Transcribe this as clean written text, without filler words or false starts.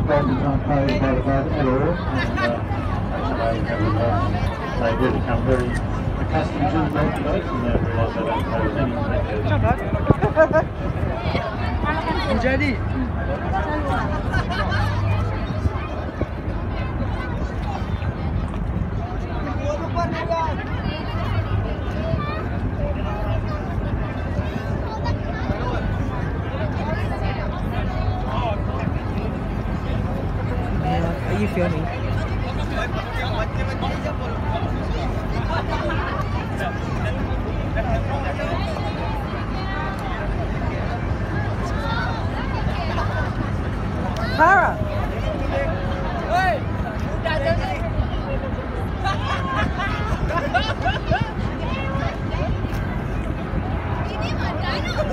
Dolphins aren't played by the bud at all, and they do become very accustomed to the merchandise and they realise they don't play with any merchandise. Jadi. Are you filming? Tarah! Hey! Ini mana?